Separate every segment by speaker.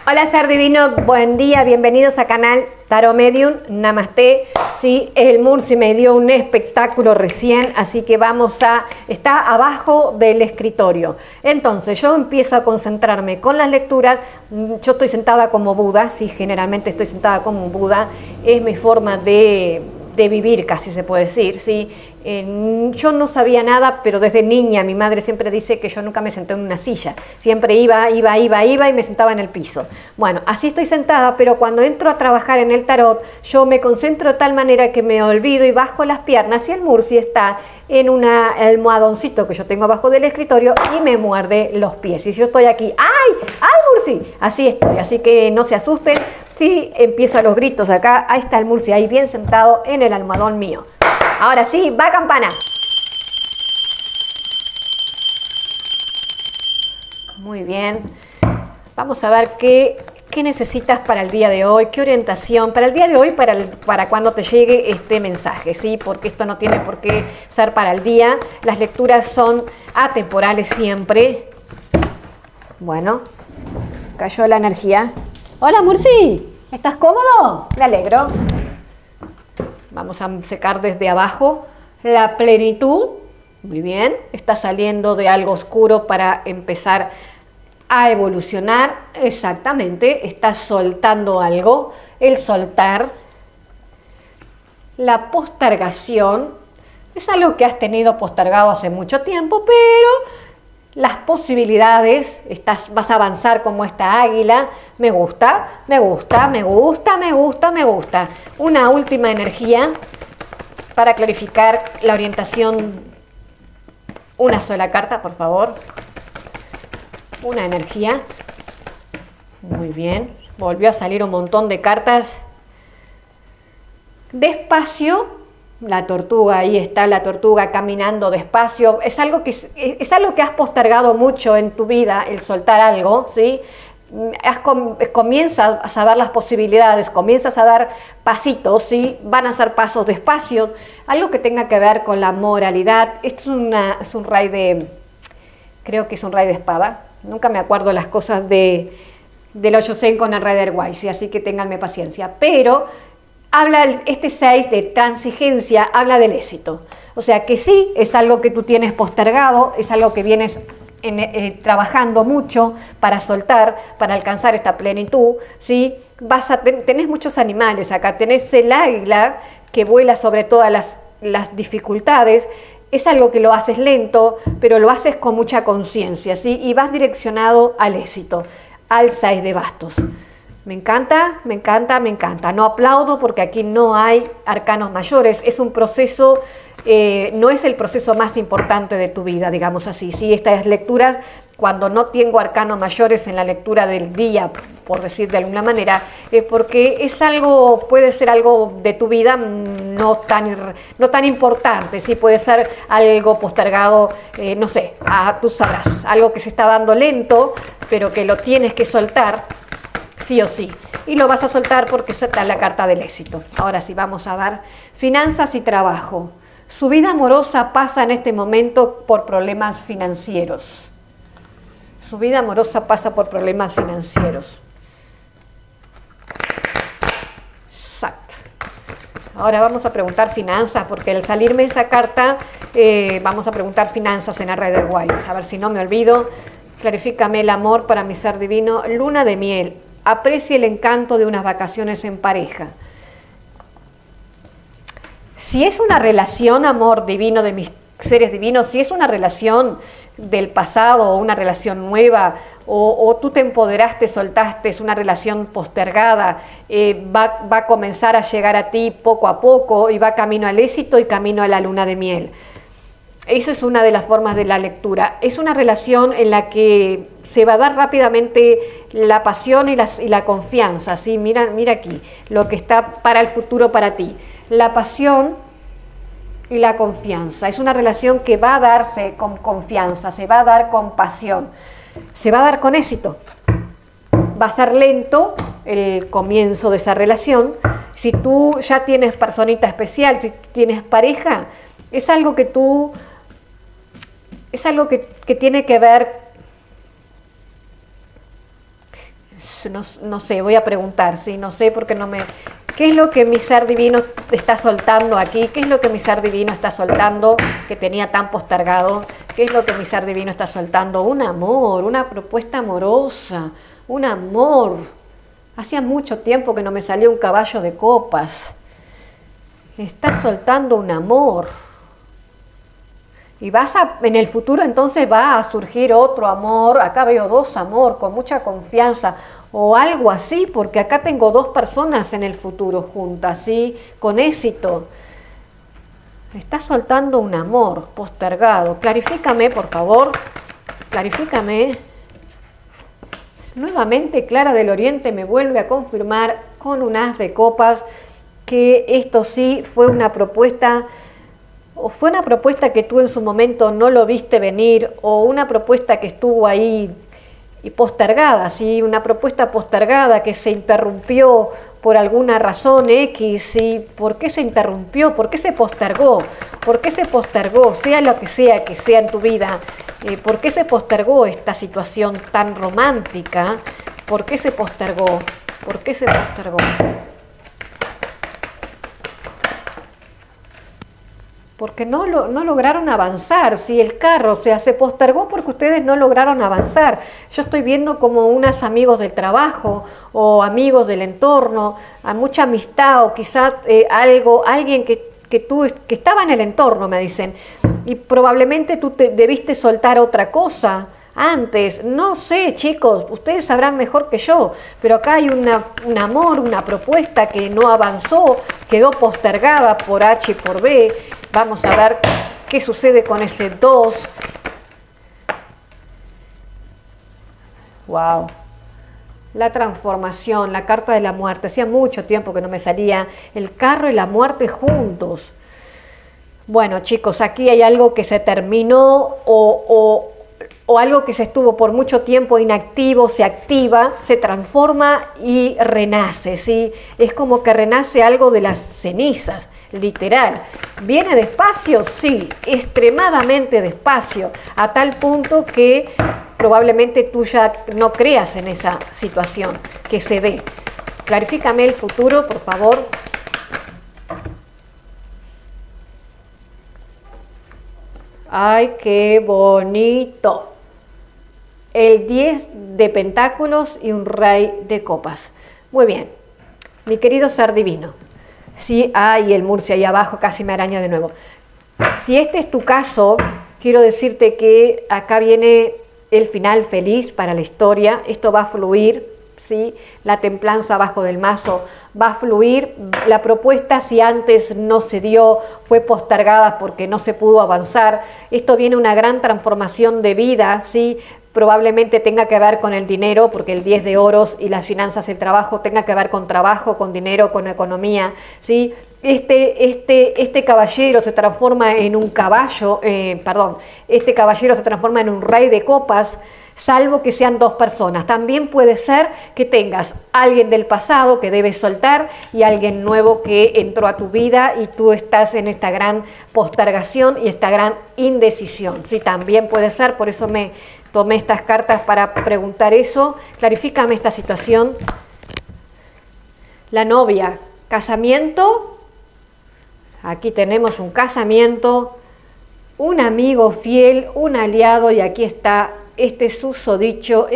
Speaker 1: Hola ser divino, buen día, bienvenidos a canal Tarot Medium, Namaste. Sí, el Murci me dio un espectáculo recién, así que está abajo del escritorio. Entonces yo empiezo a concentrarme con las lecturas. Yo estoy sentada como Buda, sí, generalmente estoy sentada como un Buda, es mi forma de vivir, casi se puede decir, ¿sí? Yo no sabía nada, pero desde niña mi madre siempre dice que yo nunca me senté en una silla, siempre iba y me sentaba en el piso. Bueno, así estoy sentada, pero cuando entro a trabajar en el tarot, yo me concentro de tal manera que me olvido y bajo las piernas y el Murci está en un almohadoncito que yo tengo abajo del escritorio y me muerde los pies. Y yo estoy aquí, ¡ay! ¡Ay, Murci! Así estoy, así que no se asusten. Sí, empiezo a los gritos acá. Ahí está el Murci, ahí bien sentado en el almohadón mío. Ahora sí, va campana. Muy bien. Vamos a ver qué necesitas para el día de hoy, qué orientación para el día de hoy, para cuando te llegue este mensaje, ¿sí? Porque esto no tiene por qué ser para el día. Las lecturas son atemporales siempre. Bueno, cayó la energía. Hola, Murci, ¿estás cómodo? Me alegro. Vamos a secar desde abajo la plenitud. Muy bien, está saliendo de algo oscuro para empezar a evolucionar. Exactamente, está soltando algo. El soltar, la postergación, es algo que has tenido postergado hace mucho tiempo, pero las posibilidades, vas a avanzar como esta águila. Me gusta, me gusta, me gusta, me gusta, me gusta. Una última energía para clarificar la orientación. Una sola carta, por favor. Una energía. Muy bien. Volvió a salir un montón de cartas. Despacio. La tortuga, ahí está la tortuga caminando despacio. Es algo que has postergado mucho en tu vida, el soltar algo, ¿sí? Comienzas a ver las posibilidades, comienzas a dar pasitos, ¿sí? Van a ser pasos despacios, algo que tenga que ver con la moralidad. Esto es un rey de, creo que es un rey de espada. Nunca me acuerdo las cosas del Osho-sen con el Rider Waite, ¿sí? Así que ténganme paciencia. Pero este 6 de transigencia habla del éxito. O sea que sí, es algo que tú tienes postergado, es algo que vienes trabajando mucho para soltar, para alcanzar esta plenitud, ¿sí? Tenés muchos animales acá, tenés el águila que vuela sobre todas las dificultades. Es algo que lo haces lento, pero lo haces con mucha conciencia, ¿sí? Y vas direccionado al éxito, al 6 de bastos. Me encanta, me encanta, me encanta. No aplaudo porque aquí no hay arcanos mayores. Es un proceso, no es el proceso más importante de tu vida, digamos así. Sí, estas lecturas, cuando no tengo arcanos mayores en la lectura del día, por decir de alguna manera, porque es algo, puede ser algo de tu vida no tan importante. Sí, puede ser algo postergado, no sé, tú sabrás, algo que se está dando lento, pero que lo tienes que soltar. Sí o sí. Y lo vas a soltar porque esa está la carta del éxito. Ahora sí, vamos a ver finanzas y trabajo. Su vida amorosa pasa en este momento por problemas financieros. Su vida amorosa pasa por problemas financieros. Exacto. Ahora vamos a preguntar finanzas, porque al salirme esa carta, vamos a preguntar finanzas en el Rider Waite. A ver si no me olvido. Clarifícame el amor para mi ser divino. Luna de miel. Aprecie el encanto de unas vacaciones en pareja. Si es una relación, amor divino de mis seres divinos, si es una relación del pasado o una relación nueva, o tú te empoderaste, soltaste, es una relación postergada, va a comenzar a llegar a ti poco a poco y va camino al éxito y camino a la luna de miel. Esa es una de las formas de la lectura. Es una relación en la que se va a dar rápidamente la pasión y la confianza, ¿sí? Mira aquí, lo que está para el futuro para ti. La pasión y la confianza. Es una relación que va a darse con confianza, se va a dar con pasión, se va a dar con éxito. Va a ser lento el comienzo de esa relación. Si tú ya tienes personita especial, si tienes pareja, es algo que tiene que ver No sé, voy a preguntar, ¿sí? No sé porque no me... ¿Qué es lo que mi ser divino está soltando aquí? ¿Qué es lo que mi ser divino está soltando que tenía tan postergado? ¿Qué es lo que mi ser divino está soltando? Un amor, una propuesta amorosa, un amor. Hacía mucho tiempo que no me salía un caballo de copas. Está soltando un amor. Y en el futuro entonces va a surgir otro amor. Acá veo dos amor con mucha confianza o algo así, porque acá tengo dos personas en el futuro juntas, ¿sí? Con éxito. Está soltando un amor postergado. Clarifícame, por favor. Clarifícame. Nuevamente Clara del Oriente me vuelve a confirmar con un as de copas que esto sí fue una propuesta, o fue una propuesta que tú en su momento no lo viste venir, o una propuesta que estuvo ahí y postergada, ¿sí? Una propuesta postergada que se interrumpió por alguna razón X, ¿sí? ¿Por qué se interrumpió? ¿Por qué se postergó? ¿Por qué se postergó? Sea lo que sea en tu vida, ¿por qué se postergó esta situación tan romántica? ¿Por qué se postergó? ¿Por qué se postergó? Porque no lograron avanzar, ¿sí? El carro, o sea, se postergó porque ustedes no lograron avanzar. Yo estoy viendo como unos amigos del trabajo o amigos del entorno, a mucha amistad o quizás alguien que estaba en el entorno, me dicen, y probablemente tú debiste soltar otra cosa antes, no sé, chicos, ustedes sabrán mejor que yo, pero acá hay un amor, una propuesta que no avanzó, quedó postergada por H y por B. Vamos a ver qué sucede con ese 2. Wow. La transformación, la carta de la muerte. Hacía mucho tiempo que no me salía el carro y la muerte juntos. Bueno, chicos, aquí hay algo que se terminó o algo que se estuvo por mucho tiempo inactivo, se activa, se transforma y renace, ¿sí? Es como que renace algo de las cenizas, literal. ¿Viene despacio? Sí, extremadamente despacio, a tal punto que probablemente tú ya no creas en esa situación que se dé. Clarifícame el futuro, por favor. ¡Ay, qué bonito! El 10 de pentáculos y un rey de copas. Muy bien, mi querido ser divino. Sí, y el Murcia ahí abajo casi me araña de nuevo. Si este es tu caso, quiero decirte que acá viene el final feliz para la historia. Esto va a fluir, ¿sí? La templanza abajo del mazo va a fluir. La propuesta, si antes no se dio, fue postergada porque no se pudo avanzar. Esto viene una gran transformación de vida, ¿sí? Probablemente tenga que ver con el dinero, porque el 10 de oros y las finanzas, el trabajo, tenga que ver con trabajo, con dinero, con economía, ¿sí? Este caballero se transforma en un caballo, este caballero se transforma en un rey de copas, salvo que sean dos personas. También puede ser que tengas alguien del pasado que debes soltar y alguien nuevo que entró a tu vida y tú estás en esta gran postergación y esta gran indecisión. Sí, también puede ser, por eso me tomé estas cartas para preguntar eso. Clarifícame esta situación. La novia, casamiento. Aquí tenemos un casamiento, un amigo fiel, un aliado, y aquí está este susodicho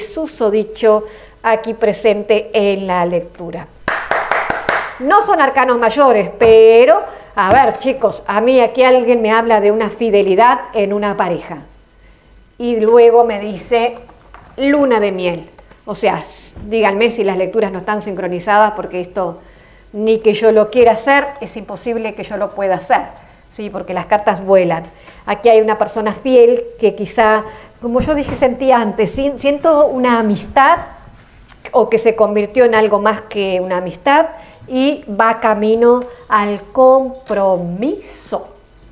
Speaker 1: aquí presente en la lectura. No son arcanos mayores, pero, a ver, chicos, a mí aquí alguien me habla de una fidelidad en una pareja. Y luego me dice luna de miel. O sea, díganme si las lecturas no están sincronizadas, porque esto, ni que yo lo quiera hacer, es imposible que yo lo pueda hacer, ¿sí? Porque las cartas vuelan. Aquí hay una persona fiel que quizá, como yo dije, sentía antes, siento una amistad, o que se convirtió en algo más que una amistad, y va camino al compromiso.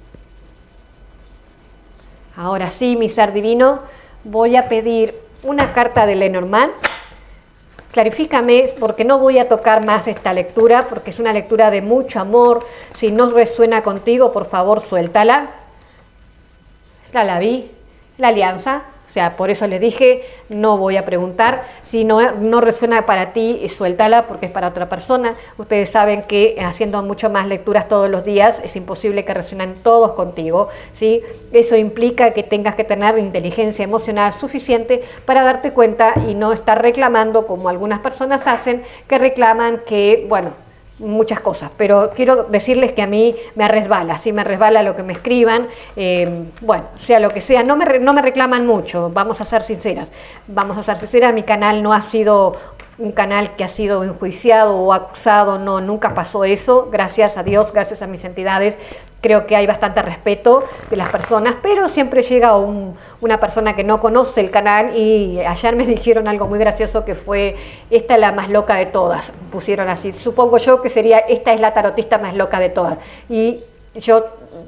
Speaker 1: Ahora sí, mi ser divino, voy a pedir una carta de Lenormand. Clarifícame, porque no voy a tocar más esta lectura, porque es una lectura de mucho amor. Si no resuena contigo, por favor, suéltala. La vi, la alianza, sea, por eso les dije, no voy a preguntar. Si no resuena para ti, suéltala porque es para otra persona. Ustedes saben que haciendo mucho más lecturas todos los días es imposible que resuenen todos contigo, ¿sí? Eso implica que tengas que tener inteligencia emocional suficiente para darte cuenta y no estar reclamando como algunas personas hacen, que reclaman que, bueno, muchas cosas, pero quiero decirles que a mí me resbala, ¿sí? Me resbala lo que me escriban, bueno, sea lo que sea, no me reclaman mucho, vamos a ser sinceras, mi canal no ha sido un canal que ha sido enjuiciado o acusado, no, nunca pasó eso, gracias a Dios, gracias a mis entidades, creo que hay bastante respeto de las personas, pero siempre llega una persona que no conoce el canal y ayer me dijeron algo muy gracioso que fue, esta es la más loca de todas, pusieron así, supongo yo que sería, esta es la tarotista más loca de todas, y yo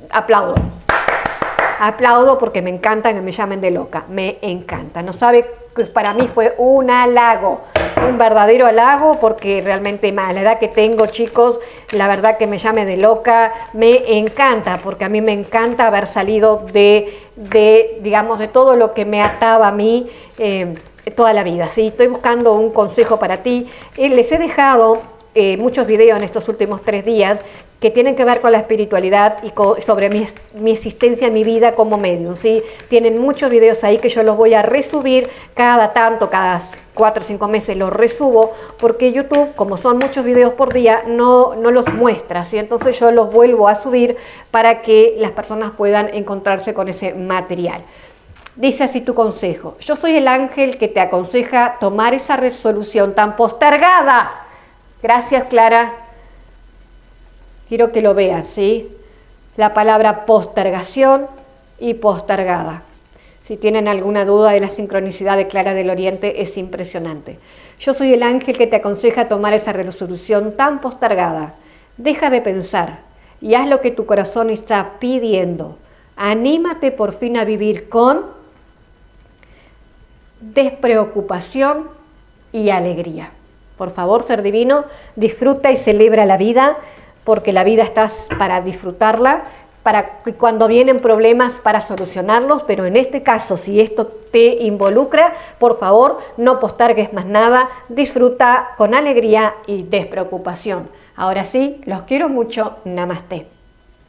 Speaker 1: aplaudo porque me encanta que me llamen de loca, me encanta, no sabe que para mí fue un halago, un verdadero halago, porque realmente a la edad que tengo, chicos, la verdad que me llame de loca, me encanta, porque a mí me encanta haber salido digamos, de todo lo que me ataba a mí toda la vida, ¿sí? Estoy buscando un consejo para ti, les he dejado muchos videos en estos últimos 3 días que tienen que ver con la espiritualidad y sobre mi existencia en mi vida como medium, ¿sí? Tienen muchos videos ahí que yo los voy a resubir cada 4 o 5 meses los resubo, porque YouTube, como son muchos videos por día, no los muestra, ¿sí? Entonces yo los vuelvo a subir para que las personas puedan encontrarse con ese material. Dice así tu consejo: yo soy el ángel que te aconseja tomar esa resolución tan postergada. Gracias, Clara. Quiero que lo vean, ¿sí? La palabra postergación y postergada. Si tienen alguna duda de la sincronicidad de Clara del Oriente, es impresionante. Yo soy el ángel que te aconseja tomar esa resolución tan postergada. Deja de pensar y haz lo que tu corazón está pidiendo. Anímate por fin a vivir con despreocupación y alegría. Por favor, ser divino, disfruta y celebra la vida, porque la vida estás para disfrutarla, para cuando vienen problemas para solucionarlos, pero en este caso, si esto te involucra, por favor, no postergues más nada, disfruta con alegría y despreocupación. Ahora sí, los quiero mucho, namaste.